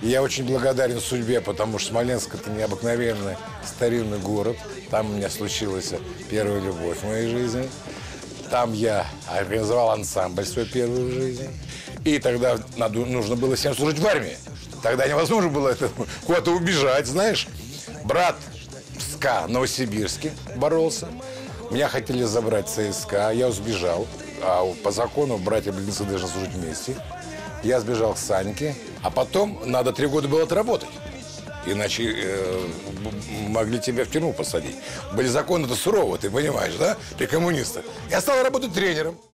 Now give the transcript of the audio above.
И я очень благодарен судьбе, потому что Смоленск – это необыкновенный старинный город. Там у меня случилась первая любовь в моей жизни. Там я организовал ансамбль свой первый в жизни. И тогда нужно было всем служить в армии. Тогда невозможно было куда-то убежать, знаешь. Брат в СКА в Новосибирске боролся. Меня хотели забрать в ЦСКА, я сбежал. А по закону братья-близнецы должны служить вместе. Я сбежал к Саньке, а потом надо 3 года было отработать. Иначе могли тебя в тюрьму посадить. Были законы-то суровые, ты понимаешь, да? При коммунистах. Я стал работать тренером.